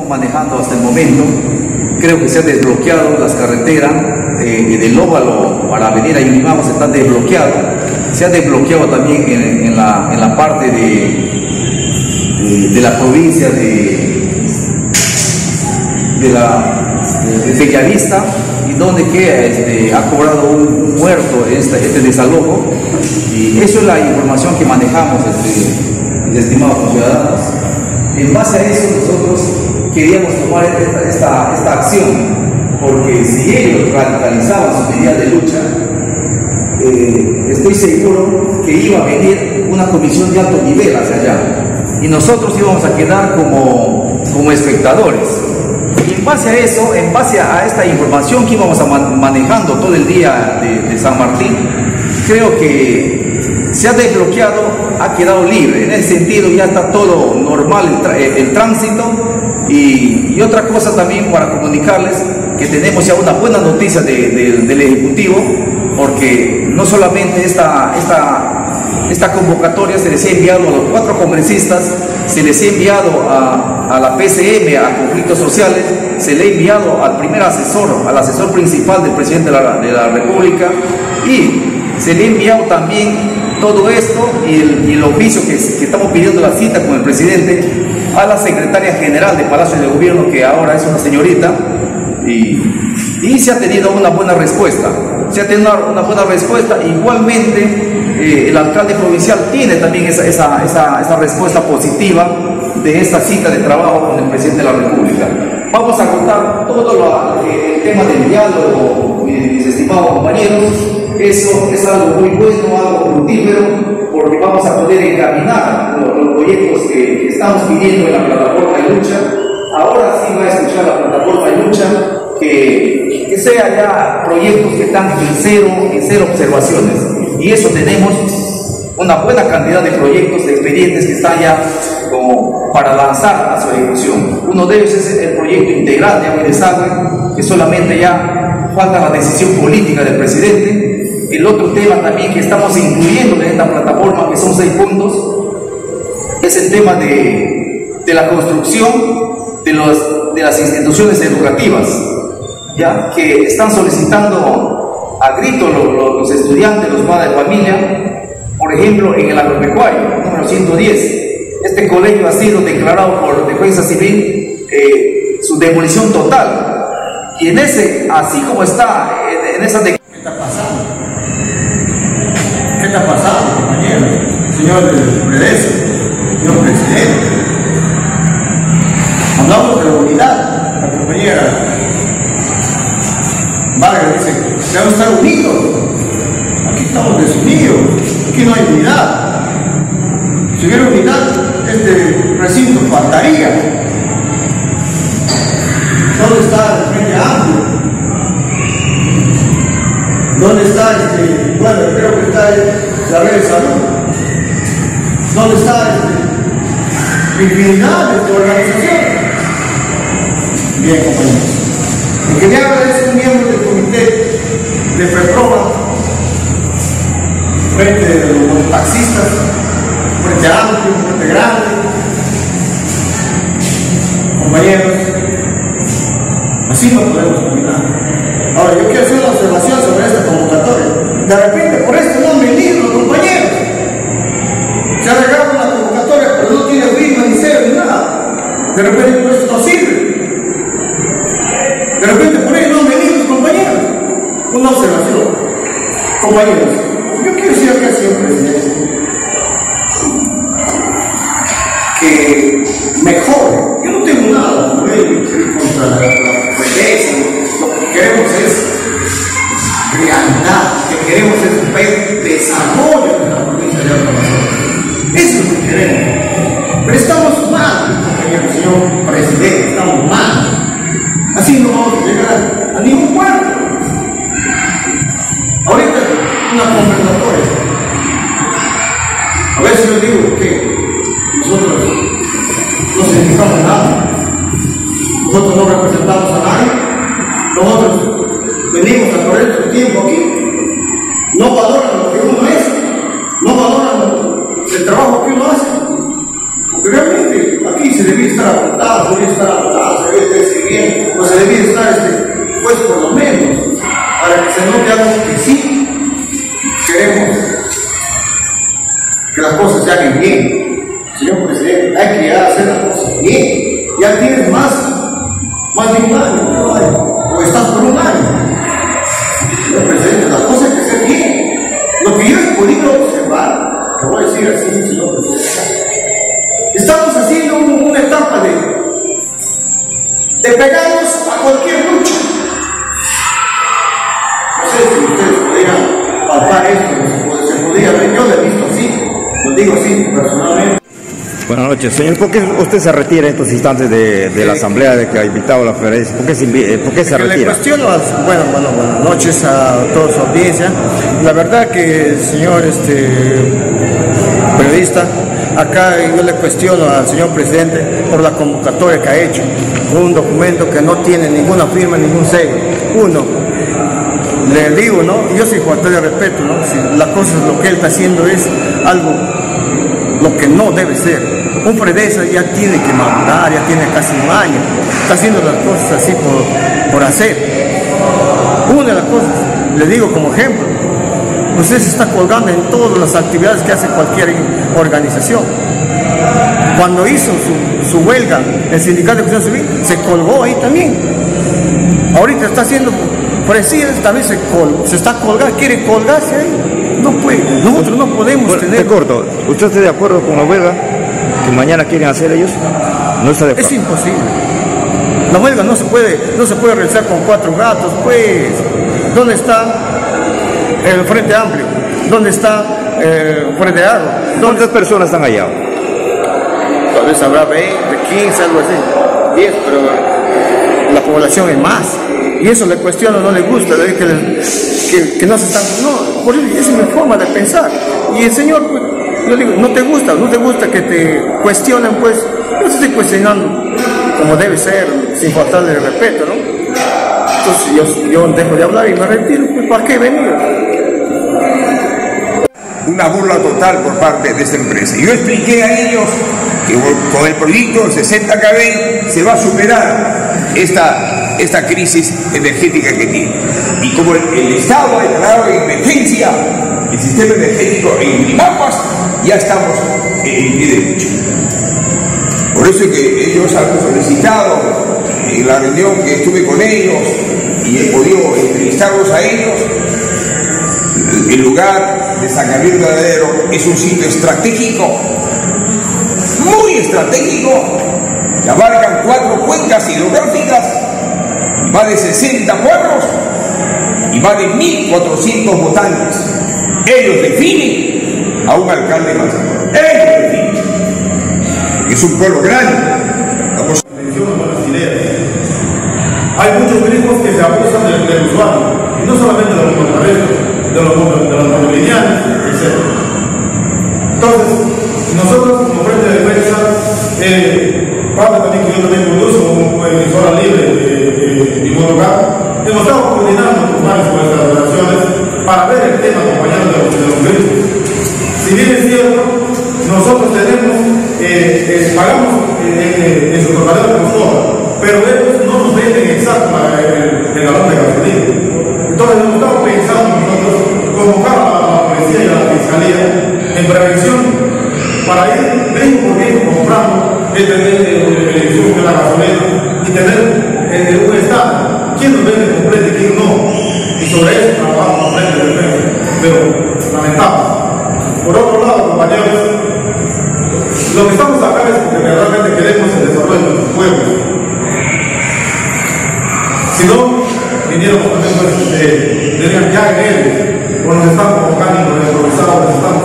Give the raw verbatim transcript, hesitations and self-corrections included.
estamos manejando hasta el momento. Creo que se han desbloqueado las carreteras eh, del Óvalo para venir a Yurimaguas, se están desbloqueadas. Se ha desbloqueado también en, en, la, en la parte de, de, de la provincia de, de, la, de Bellavista, y donde que este, ha cobrado un muerto este, este desalojo. Y eso es la información que manejamos, este, estimados ciudadanos. En base a eso nosotros queríamos tomar esta, esta, esta acción, porque si ellos radicalizaban sus medidas de lucha, eh, estoy seguro que iba a venir una comisión de alto nivel hacia allá, y nosotros íbamos a quedar como, como espectadores. Y en base a eso, en base a esta información que íbamos a man manejando todo el día de, de San Martín, creo que se ha desbloqueado, ha quedado libre. En ese sentido ya está todo normal el, el, el tránsito. Y, y otra cosa también para comunicarles que tenemos ya una buena noticia de, de, del Ejecutivo, porque no solamente esta, esta, esta convocatoria se les ha enviado a los cuatro congresistas, se les ha enviado a, a la P C M, a conflictos sociales, se le ha enviado al primer asesor, al asesor principal del presidente de la, de la República, y se le ha enviado también todo esto y el, y el oficio que, que estamos pidiendo la cita con el presidente a la secretaria general de Palacio de Gobierno, que ahora es una señorita, y, y se ha tenido una buena respuesta, se ha tenido una, una buena respuesta. Igualmente eh, el alcalde provincial tiene también esa, esa, esa, esa respuesta positiva de esta cita de trabajo con el presidente de la República. Vamos a contar todo lo, el tema del diálogo, mis estimados compañeros. Eso es algo muy bueno, algo fructífero, porque vamos a poder encaminar los, los proyectos que, que estamos pidiendo en la plataforma de lucha. Ahora sí va a escuchar la plataforma de lucha, que, que sea ya proyectos que están en cero, en cero observaciones. Y eso tenemos una buena cantidad de proyectos, de expedientes que están ya como para lanzar a su ejecución. Uno de ellos es el proyecto integral de agua y desagüe, que solamente ya falta la decisión política del presidente. El otro tema también que estamos incluyendo en esta plataforma, que son seis puntos, es el tema de, de la construcción de, los, de las instituciones educativas, ya que están solicitando a grito los, los, los estudiantes, los padres de familia. Por ejemplo, en el agropecuario número ciento diez, este colegio ha sido declarado por Defensa Civil eh, su demolición total, y en ese, así como está en, en esa declaración. ¿Qué está pasando? ¿Qué está pasando, compañeros? Señor Predesa, señor presidente. Hablamos de la unidad. La compañera Vargas dice que debemos estar unidos. Aquí estamos desunidos. Aquí no hay unidad. Si hubiera unidad, este recinto faltaría. ¿Dónde está el Frente Amplio? ¿Dónde está este? Bueno, creo que está la red de salud. ¿Dónde está este? Infinidad de organizaciones. Bien, compañeros. El que me habla es un miembro del comité de FEPROMA, frente de los taxistas, frente amplio, frente grande. Compañeros, así no podemos caminar. Ahora, yo quiero hacer una observación sobre esta convocatoria. De repente, por esto no han venido los compañeros. Se ha regado una convocatoria, pero no tiene firma, ni cero, ni nada. De repente, por esto no sirve. De repente, por ello no han venido los compañeros. Una observación. Compañeros, yo quiero decir acá, señor presidente, que mejor. Yo no tengo nada con él contra la protesta. Lo que queremos es realidad, lo que queremos es ver desarrollo de la provincia de Amazonas. Eso es lo que queremos. Pero estamos mal, compañero, señor presidente, estamos mal. Así no vamos a llegar a ningún puerto. Ahorita una conversatoria. A veces yo digo que nosotros no significamos nada. Nosotros no representamos a nadie. Nosotros venimos a correr su tiempo aquí. No valoran lo que uno es. No valoran el trabajo que uno hace. Porque realmente aquí se debe estar apuntado, se debe estar apuntado. bien, pues se debía estar, este, pues por lo menos, para que se note algo que sí queremos que las cosas se hagan bien. Señor presidente, hay que hacer las cosas bien. Ya tienes más, más de un año, ¿no? O estás por un año. Señor presidente, las cosas hay que hacer bien. Lo que yo he podido observar, te voy a decir así, señor presidente, estamos haciendo una etapa de, de pegarnos a cualquier lucha. No sé si ustedes podrían palpar esto, se podría ver, yo lo he visto así, lo digo así personalmente. Buenas noches, señor. ¿Por qué usted se retira en estos instantes de, de la asamblea de que ha invitado a la Federación? ¿Por qué se, por qué se retira? Le cuestiono, bueno, bueno, buenas noches a toda su audiencia. La verdad que, señor este, periodista, acá yo le cuestiono al señor presidente por la convocatoria que ha hecho, un documento que no tiene ninguna firma, ningún sello. Uno, le digo, ¿no? Yo soy falta de respeto, ¿no? Si la cosa, lo que él está haciendo es algo, lo que no debe ser. Un Fredesa ya tiene que madurar, ya tiene casi un año, está haciendo las cosas así por, por hacer. Una de las cosas, le digo como ejemplo, usted se está colgando en todas las actividades que hace cualquier organización. Cuando hizo su, su huelga, el sindicato de construcción civil se colgó ahí también. Ahorita está haciendo presidente, también se, col, se está colgando, quiere colgarse ahí. No puede, nosotros no podemos bueno, tener... Te corto, ¿usted está de acuerdo con la huelga que mañana quieren hacer ellos? No está de acuerdo. Es imposible. La huelga no se puede, no se puede realizar con cuatro gatos, pues. ¿Dónde está el Frente Amplio? ¿Dónde está el Frente Agro? ¿Cuántas personas están allá? Tal vez habrá veinte, quince, algo así, diez, pero la población es más. Y eso le cuestiono, no le gusta, le que, le, que, que no se están... No, por eso, esa es mi forma de pensar. Y el señor, pues, yo digo, no te gusta, no te gusta que te cuestionen, pues, yo te estoy cuestionando como debe ser, sin faltarle el respeto, ¿no? Entonces yo, yo dejo de hablar y me retiro, pues, ¿para qué venir? Una burla total por parte de esta empresa. Yo expliqué a ellos que con el proyecto sesenta K B se va a superar esta, esta crisis energética que tiene. Y como el, el Estado ha declarado en emergencia el sistema energético en Limapas, ya estamos en pie de lucha. Por eso es que ellos han solicitado, en la reunión que estuve con ellos y he podido entrevistarlos a ellos, el lugar de San Gabriel Verdadero es un sitio estratégico, muy estratégico, que abarcan cuatro cuencas hidrográficas, más de sesenta pueblos y más de mil cuatrocientos votantes. Ellos definen a un alcalde más. Ellos definen. Es un pueblo grande. Vamos. Hay muchos grupos que se abusan del, del usuario, y no solamente de los motoristas, de los, de los mobiliarios, etcétera. Entonces, nosotros como Frente de Defensa, eh, parte también que yo también conduzco como emisora libre de mi lugar, hemos estado coordinando con varias organizaciones para ver el tema acompañado de los, de los grupos. Si bien es cierto, nosotros tenemos, eh, eh, pagamos eh, en su totalidad que nos cobran, pero ellos no nos venden exacto el, el galón de gasolina. Entonces hemos estado pensando nosotros convocar a la policía y a la fiscalía en prevención para ir mismo por mismo comprando el insumos de la gasolina y tener eh, un estado. ¿Quién nos vende completo y quién no? Y sobre eso trabajamos con Frente de Defensa. Pero lamentable. Por otro lado, compañeros, lo que estamos acá es porque realmente queremos el desarrollo de nuestros pueblos. Si no, viniéramos también pues, de, de ya en él, o nos están convocando y nos improvisamos, nos están